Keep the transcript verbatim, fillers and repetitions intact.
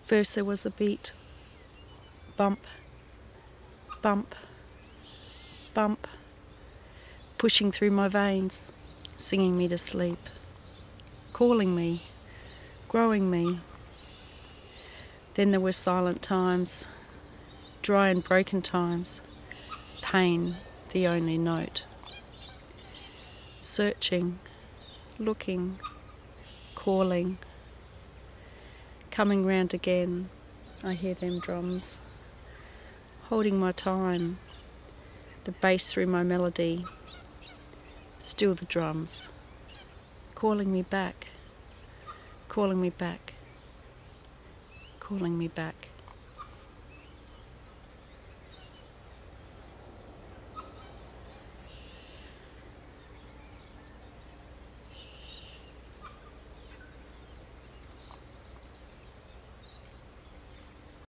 First there was the beat. Bump, bump, bump, pushing through my veins, singing me to sleep, calling me, growing me. Then there were silent times, dry and broken times, pain the only note. Searching, looking, calling, coming round again, I hear them drums, holding my time, the bass through my melody, still the drums, calling me back, calling me back, calling me back.